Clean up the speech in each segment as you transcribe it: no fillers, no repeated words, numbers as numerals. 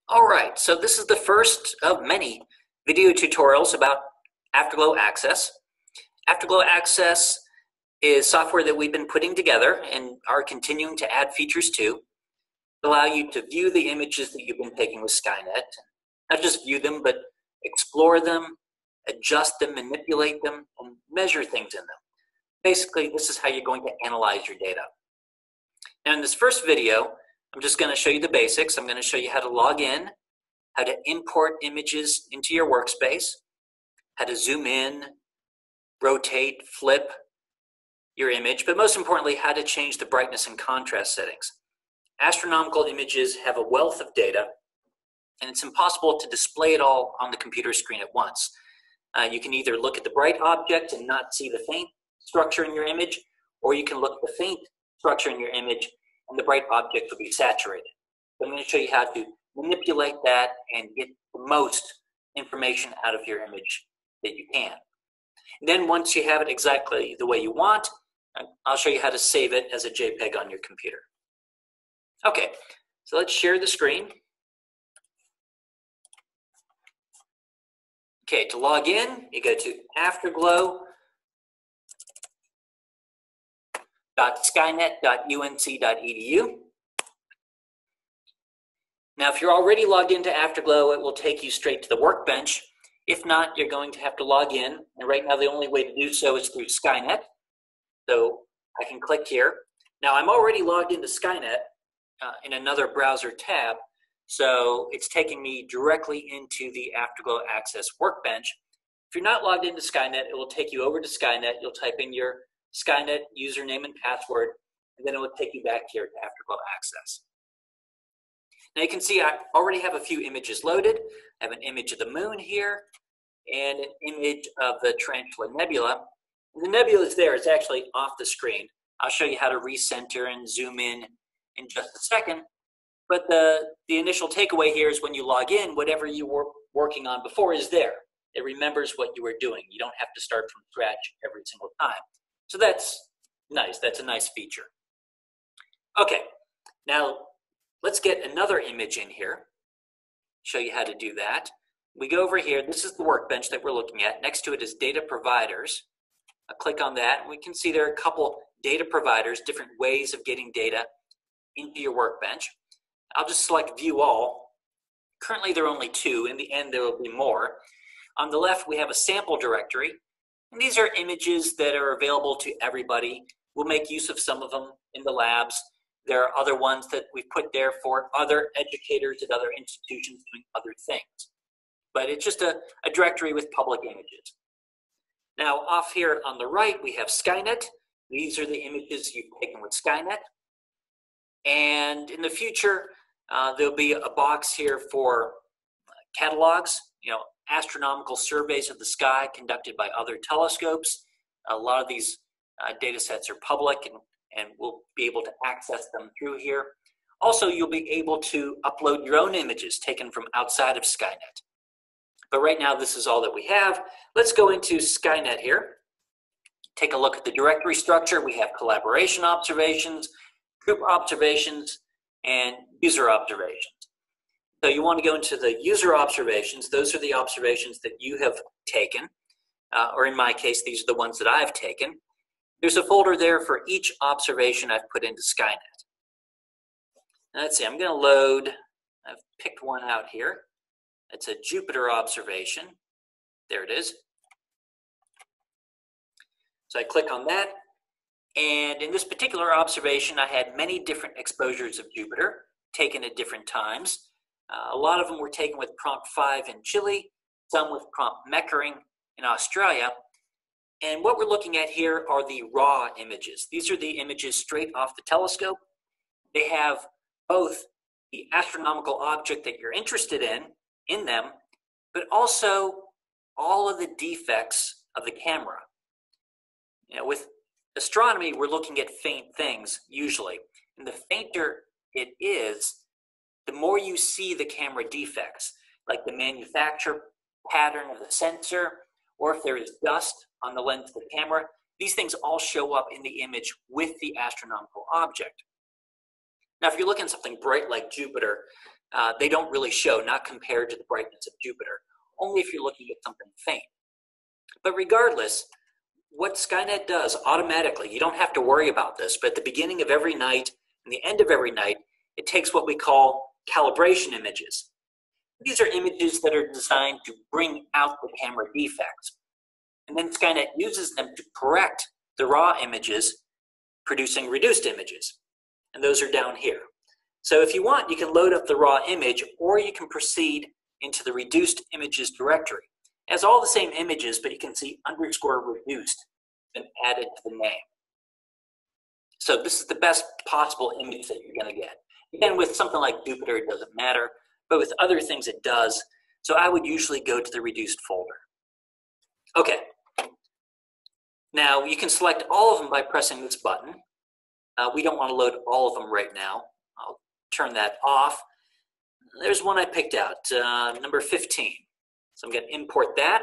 All right, so this is the first of many video tutorials about Afterglow Access. Afterglow Access is software that we've been putting together and are continuing to add features to allow you to view the images that you've been taking with Skynet. Not just view them, but explore them, adjust them, manipulate them, and measure things in them. Basically, this is how you're going to analyze your data. Now, in this first video, I'm just going to show you the basics. I'm going to show you how to log in, how to import images into your workspace, how to zoom in, rotate, flip your image, but most importantly, how to change the brightness and contrast settings. Astronomical images have a wealth of data, and it's impossible to display it all on the computer screen at once. You can either look at the bright object and not see the faint structure in your image, or you can look at the faint structure in your image and the bright object will be saturated. So I'm going to show you how to manipulate that and get the most information out of your image that you can. And then once you have it exactly the way you want, I'll show you how to save it as a JPEG on your computer. Okay, so let's share the screen. Okay, to log in, you go to afterglow.skynet.unc.edu. Now, if you're already logged into Afterglow, it will take you straight to the workbench. If not, you're going to have to log in. And right now, the only way to do so is through Skynet. So I can click here. Now, I'm already logged into Skynet in another browser tab. So it's taking me directly into the Afterglow Access workbench. If you're not logged into Skynet, it will take you over to Skynet. You'll type in your Skynet username and password, and then it will take you back here to Afterglow Access. Now you can see I already have a few images loaded. I have an image of the moon here and an image of the Tarantula Nebula. The nebula is there, it's actually off the screen. I'll show you how to recenter and zoom in just a second. But the initial takeaway here is when you log in, whatever you were working on before is there. It remembers what you were doing. You don't have to start from scratch every single time. So that's nice. That's a nice feature. Okay, now let's get another image in here. Show you how to do that. We go over here. This is the workbench that we're looking at. Next to it is data providers. I'll click on that. And we can see there are a couple data providers, different ways of getting data into your workbench. I'll just select View All. Currently, there are only two. In the end, there will be more. On the left, we have a sample directory. And these are images that are available to everybody. We'll make use of some of them in the labs. There are other ones that we've put there for other educators at other institutions doing other things. But it's just a directory with public images. Now, off here on the right, we have Skynet. These are the images you've taken with Skynet. And in the future, there'll be a box here for catalogs, astronomical surveys of the sky conducted by other telescopes. A lot of these data sets are public and we'll be able to access them through here. Also, you'll be able to upload your own images taken from outside of Skynet. But right now, this is all that we have. Let's go into Skynet here. Take a look at the directory structure. We have collaboration observations, group observations, and user observations. So you want to go into the user observations. Those are the observations that you have taken, or in my case, these are the ones that I've taken. There's a folder there for each observation I've put into Skynet. Now, let's see, I'm going to load, I've picked one out here. It's a Jupiter observation. There it is. So I click on that. And in this particular observation, I had many different exposures of Jupiter taken at different times. A lot of them were taken with prompt 5 in Chile, some with prompt Meckering in Australia. And what we're looking at here are the raw images. These are the images straight off the telescope. They have both the astronomical object that you're interested in them, but also all of the defects of the camera. With astronomy, we're looking at faint things usually. And the fainter it is, the more you see the camera defects, like the manufacture pattern of the sensor, or if there is dust on the lens of the camera. These things all show up in the image with the astronomical object. Now, if you're looking at something bright like Jupiter, they don't really show, not compared to the brightness of Jupiter, only if you're looking at something faint. But regardless, what Skynet does automatically, you don't have to worry about this, but at the beginning of every night and the end of every night, it takes what we call calibration images. These are images that are designed to bring out the camera defects. And then Skynet uses them to correct the raw images, producing reduced images. And those are down here. So if you want, you can load up the raw image, or you can proceed into the reduced images directory. It has all the same images, but you can see underscore reduced been added to the name. So this is the best possible image that you're going to get. Again, with something like Jupiter, it doesn't matter, but with other things it does. So I would usually go to the reduced folder. Okay. Now you can select all of them by pressing this button. We don't want to load all of them right now. I'll turn that off. There's one I picked out, number 15. So I'm going to import that.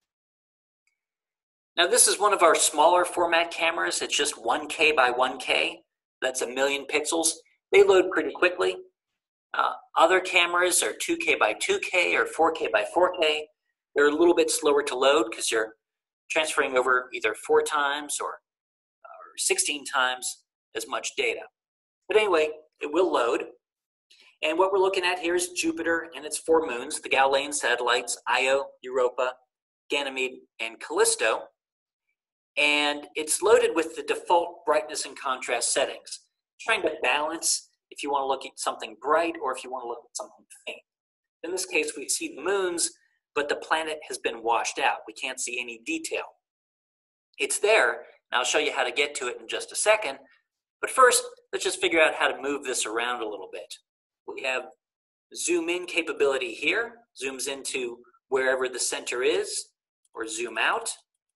Now this is one of our smaller format cameras. It's just 1K by 1K. That's 1,000,000 pixels. They load pretty quickly. Other cameras are 2K by 2K or 4K by 4K. They're a little bit slower to load because you're transferring over either 4 times or 16 times as much data. But anyway, it will load. And what we're looking at here is Jupiter and its 4 moons, the Galilean satellites, Io, Europa, Ganymede, and Callisto. And it's loaded with the default brightness and contrast settings, trying to balance if you want to look at something bright or if you want to look at something faint. In this case, we see the moons, but the planet has been washed out. We can't see any detail. It's there, and I'll show you how to get to it in just a second. But first, let's just figure out how to move this around a little bit. We have zoom in capability here, zooms into wherever the center is, or zoom out.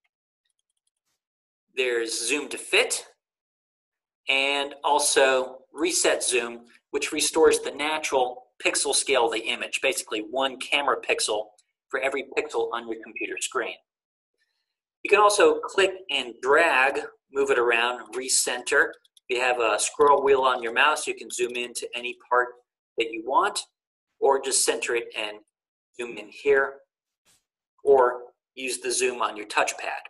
There's zoom to fit, and also reset zoom, which restores the natural pixel scale of the image, basically 1 camera pixel for every pixel on your computer screen. You can also click and drag, move it around, recenter. If you have a scroll wheel on your mouse, you can zoom in to any part that you want, or just center it and zoom in here, or use the zoom on your touchpad.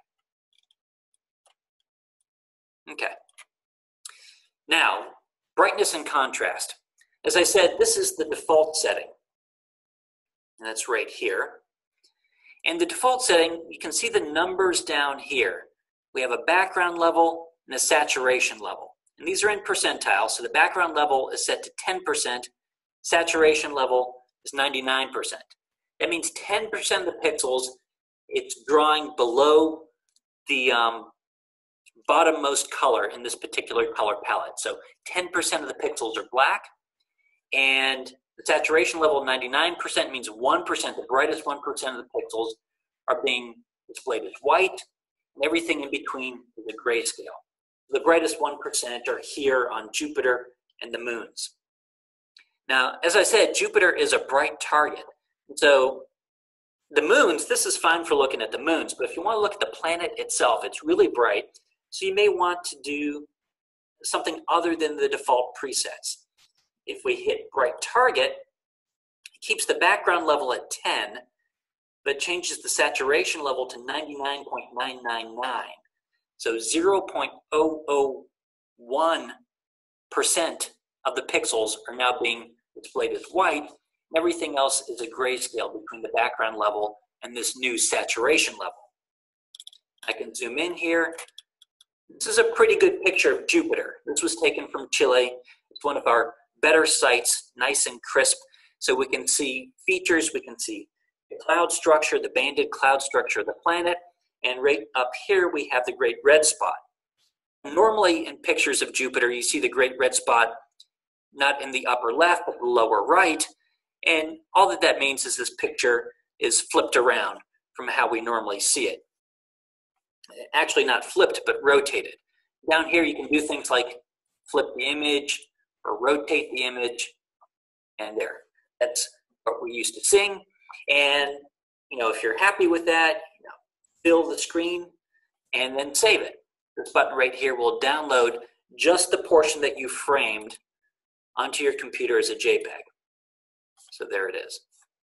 Okay. Now, brightness and contrast. As I said, this is the default setting. And that's right here. And the default setting, you can see the numbers down here. We have a background level and a saturation level. And these are in percentile, so the background level is set to 10%, saturation level is 99%. That means 10% of the pixels, it's drawing below the bottommost color in this particular color palette. So 10% of the pixels are black, and the saturation level 99% means 1%, the brightest 1% of the pixels are being displayed as white, and everything in between is a grayscale. The brightest 1% are here on Jupiter and the moons. Now, as I said, Jupiter is a bright target. So the moons, this is fine for looking at the moons, but if you want to look at the planet itself, it's really bright. So you may want to do something other than the default presets. If we hit bright target, it keeps the background level at 10, but changes the saturation level to 99.999. So 0.001% of the pixels are now being displayed as white. Everything else is a grayscale between the background level and this new saturation level. I can zoom in here. This is a pretty good picture of Jupiter. This was taken from Chile. It's one of our better sites, nice and crisp. So we can see features, we can see the cloud structure, the banded cloud structure of the planet, and right up here we have the great red spot. Normally in pictures of Jupiter, you see the great red spot not in the upper left, but the lower right, and all that means is this picture is flipped around from how we normally see it. Actually not flipped, but rotated. Down here you can do things like flip the image or rotate the image, and there. That's what we used to sing. And if you're happy with that, fill the screen and then save it. This button right here will download just the portion that you framed onto your computer as a JPEG. So there it is.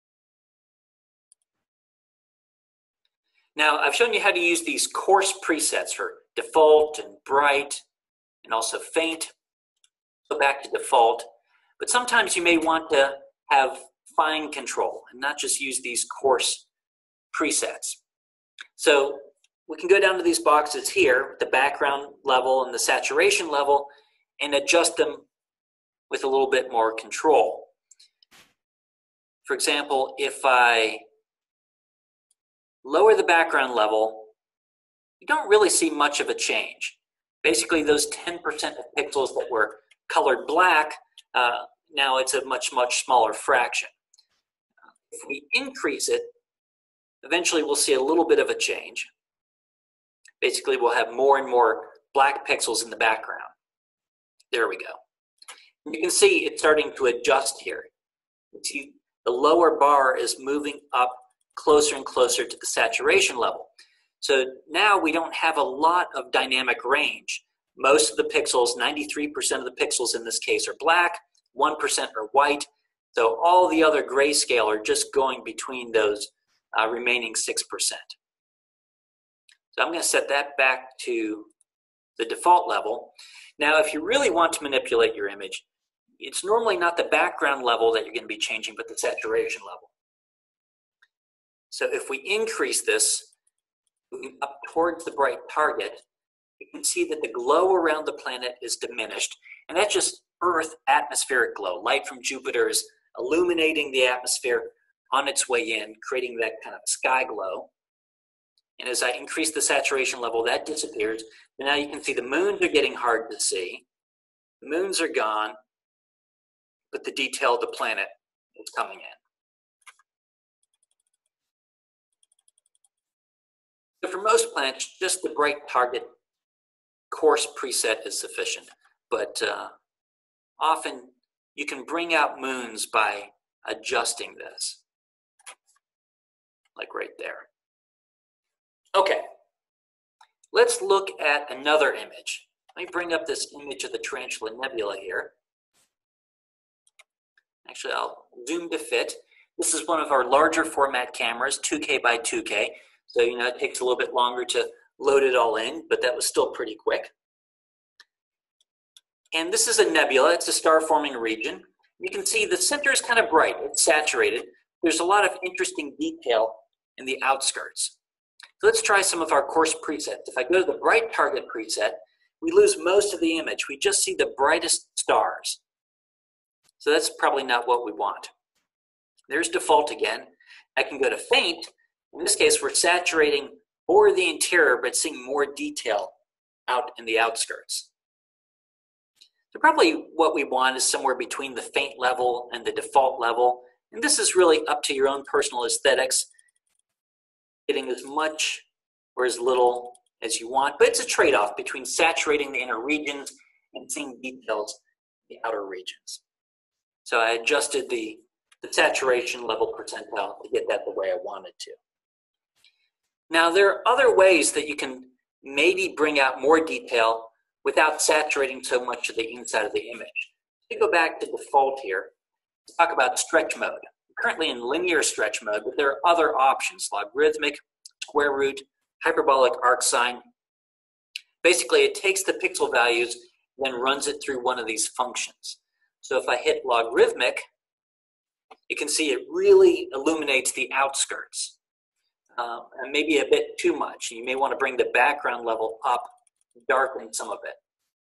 Now, I've shown you how to use these coarse presets for default and bright and also faint. Go back to default. But sometimes you may want to have fine control and not just use these coarse presets. So we can go down to these boxes here, the background level and the saturation level, and adjust them with a little bit more control. For example, if I lower the background level, you don't really see much of a change. Basically, those 10% of pixels that were colored black, now it's a much, much smaller fraction. If we increase it, eventually we'll see a little bit of a change. Basically, we'll have more and more black pixels in the background. There we go. You can see it's starting to adjust here. You see the lower bar is moving up closer and closer to the saturation level. So now we don't have a lot of dynamic range. Most of the pixels, 93% of the pixels in this case are black, 1% are white. So all the other grayscale are just going between those remaining 6%. So I'm going to set that back to the default level. Now, if you really want to manipulate your image, it's normally not the background level that you're going to be changing, but the saturation level. So if we increase this, moving up towards the bright target, you can see that the glow around the planet is diminished, and that's just Earth atmospheric glow. Light from Jupiter is illuminating the atmosphere on its way in, creating that kind of sky glow. And as I increase the saturation level, that disappears. And now you can see the moons are getting hard to see. The moons are gone, but the detail of the planet is coming in. So for most planets, just the bright target coarse preset is sufficient. But often you can bring out moons by adjusting this, like right there. Okay, let's look at another image. Let me bring up this image of the Tarantula Nebula here. Actually, I'll zoom to fit. This is one of our larger format cameras, 2K by 2K. So, you know, it takes a little bit longer to load it all in, but that was still pretty quick. And this is a nebula. It's a star-forming region. You can see the center is kind of bright. It's saturated. There's a lot of interesting detail in the outskirts. So let's try some of our coarse presets. If I go to the bright target preset, we lose most of the image. We just see the brightest stars. So that's probably not what we want. There's default again. I can go to faint. In this case, we're saturating more of the interior, but seeing more detail out in the outskirts. So probably what we want is somewhere between the faint level and the default level. And this is really up to your own personal aesthetics, getting as much or as little as you want. But it's a trade-off between saturating the inner regions and seeing details in the outer regions. So I adjusted the saturation level percentile to get that the way I wanted to. Now, there are other ways that you can maybe bring out more detail without saturating so much of the inside of the image. Let me go back to default here. Let's talk about stretch mode. I'm currently in linear stretch mode, but there are other options: logarithmic, square root, hyperbolic arc sine. Basically, it takes the pixel values and then runs it through one of these functions. So if I hit logarithmic, you can see it really illuminates the outskirts. And maybe a bit too much. You may want to bring the background level up, darken some of it.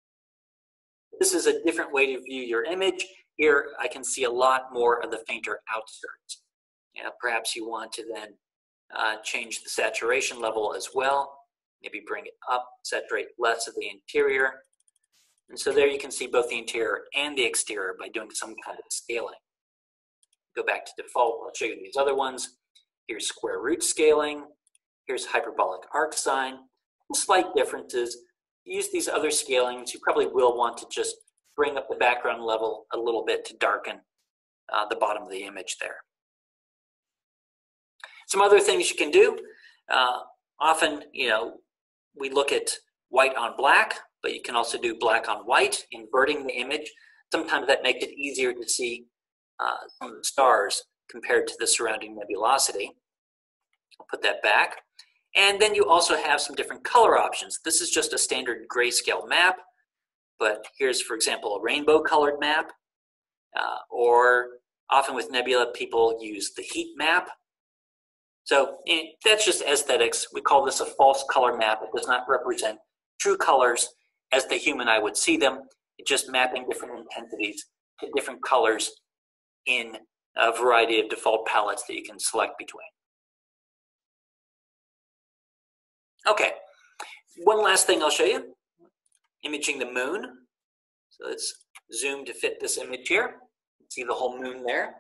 This is a different way to view your image. Here I can see a lot more of the fainter outskirts. Perhaps you want to then change the saturation level as well. Maybe bring it up, saturate less of the interior. And so there you can see both the interior and the exterior by doing some kind of scaling. Go back to default. I'll show you these other ones. Here's square root scaling. Here's hyperbolic arc sine. Slight differences. Use these other scalings. You probably will want to just bring up the background level a little bit to darken the bottom of the image there. Some other things you can do. Often, we look at white on black, but you can also do black on white, inverting the image. Sometimes that makes it easier to see some of the stars compared to the surrounding nebulosity. I'll put that back. And then you also have some different color options. This is just a standard grayscale map, but here's, for example, a rainbow colored map, or often with nebula, people use the heat map. So that's just aesthetics. We call this a false color map. It does not represent true colors as the human eye would see them. It's just mapping different intensities to different colors in a variety of default palettes that you can select between. Okay, one last thing I'll show you, imaging the moon. So let's zoom to fit this image here. See the whole moon there.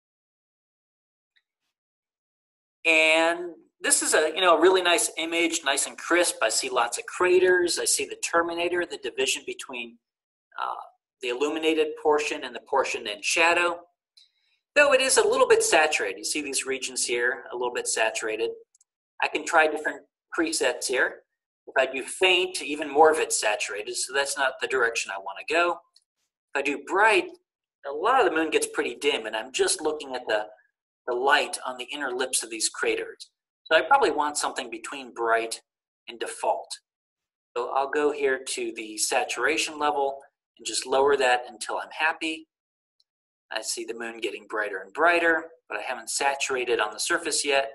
And this is a really nice image, nice and crisp. I see lots of craters. I see the terminator, the division between the illuminated portion and the portion in shadow. Though it is a little bit saturated. You see these regions here, a little bit saturated. I can try different presets here. If I do faint, even more of it's saturated, so that's not the direction I want to go. If I do bright, a lot of the moon gets pretty dim, and I'm just looking at the light on the inner lips of these craters. So I probably want something between bright and default. So I'll go here to the saturation level and just lower that until I'm happy. I see the moon getting brighter and brighter, but I haven't saturated on the surface yet.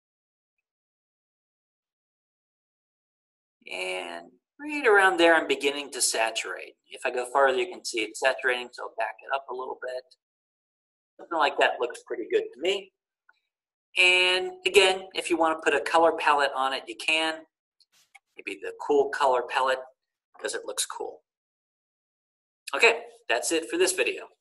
And right around there, I'm beginning to saturate. If I go farther, you can see it's saturating, so I'll back it up a little bit. Something like that looks pretty good to me. And again, if you want to put a color palette on it, you can. Maybe the cool color palette, because it looks cool. Okay, that's it for this video.